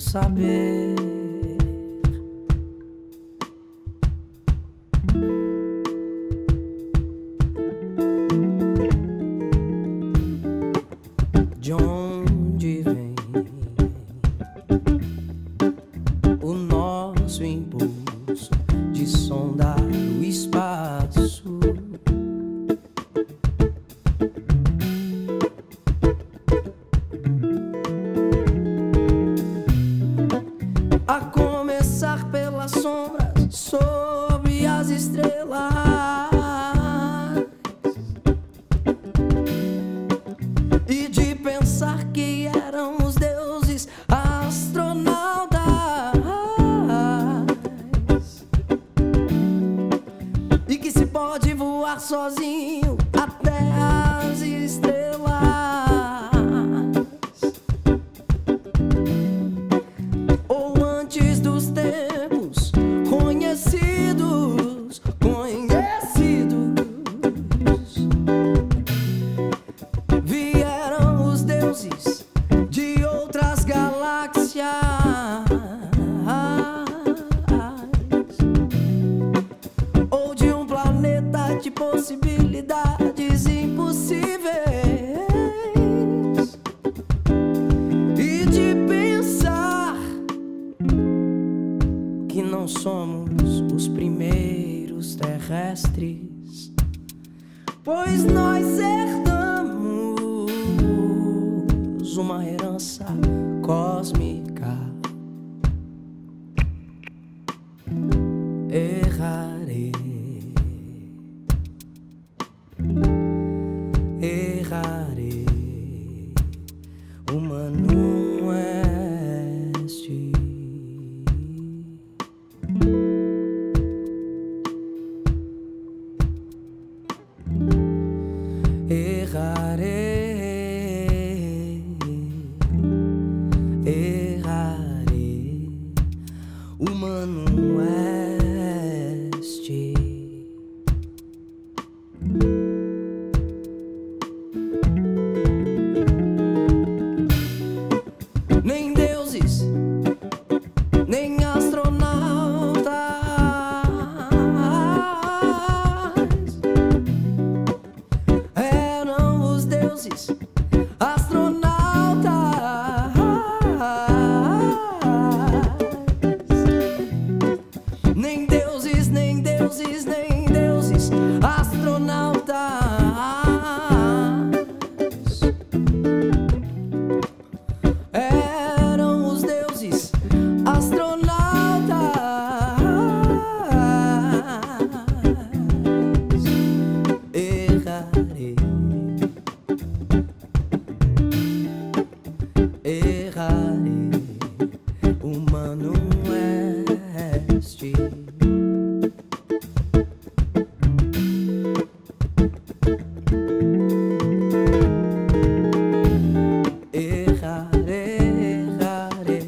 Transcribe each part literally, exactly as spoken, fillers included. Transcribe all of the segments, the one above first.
saber. De onde vem o nosso impulso de sondar o espaço? A começar pelas sombras sobre as estrelas, e de pensar que eram os deuses astronautas, e que se pode voar sozinho até as estrelas. Conhecidos, conhecidos, vieram os deuses de outras galáxias, ou de um planeta de possibilidades impossíveis, e de pensar que não somos os primeiros terrestres, pois nós herdamos uma herança cósmica. Errarei, errarei, humano este. Errarei, errarei, humano este. Nem deuses, nem astronautas eram os deuses astronautas, nem deuses, nem deuses, nem deuses astronautas eram os deuses astronautas. Errarei, errarei, humano este. Errarei, errarei,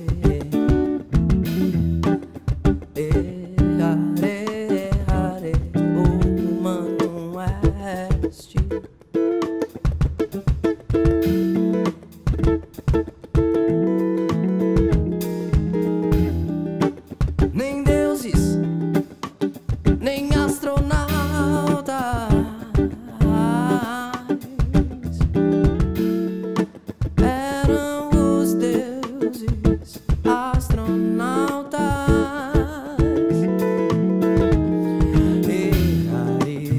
errarei, errarei, humano este. Nem deuses, nem astronautas eram os deuses astronautas. Errarei,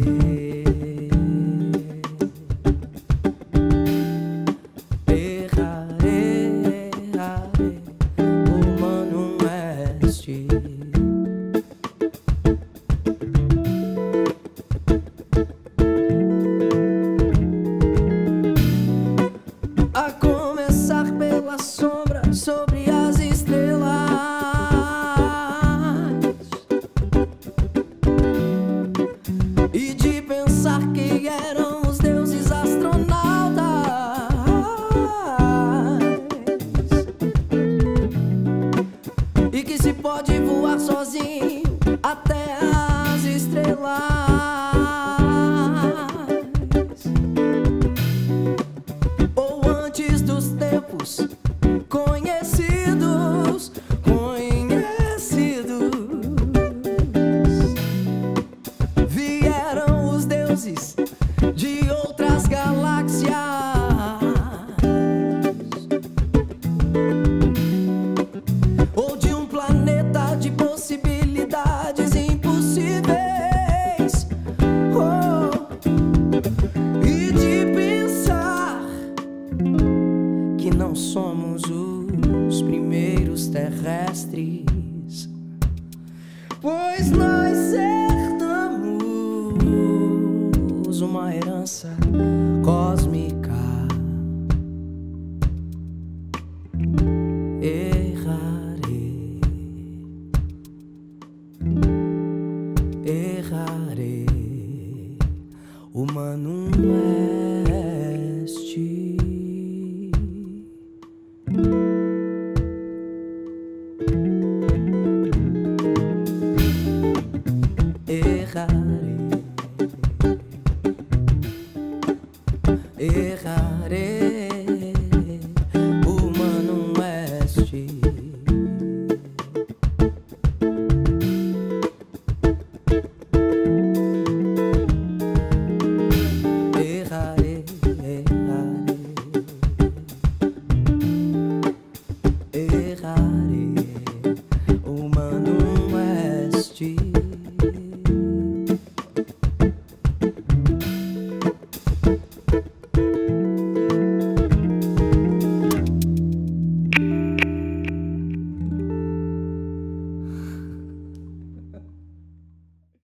errarei, errarei, humano este. A começar pela sombra sobre as estrelas, e de pensar que eram os deuses astronautas, e que se pode voar sozinho até as estrelas. Ou antes dos tempos conhecidos, Deus uma herança cósmica. Errarei, errarei. Humano é